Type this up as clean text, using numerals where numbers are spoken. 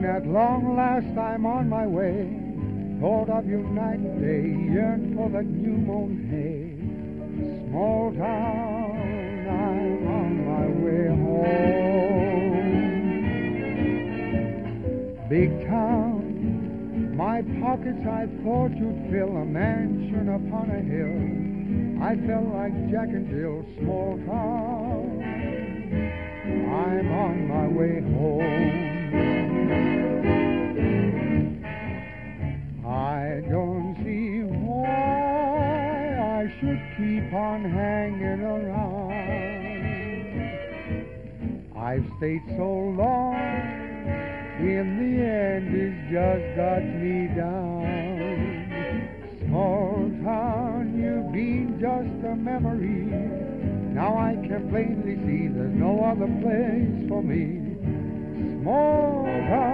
at long last I'm on my way. Thought of you night and day, yearn for the new mown hay. Small town, I'm on my way home. Big town, my pockets I thought you'd fill, a mansion upon a hill. I felt like Jack and Jill. Small town, I'm on my way home. I don't see why I should keep on hanging around. I've stayed so long, in the end it's just got me down. Small town, you've been just a memory. Now I can plainly see there's no other place for me. Small town.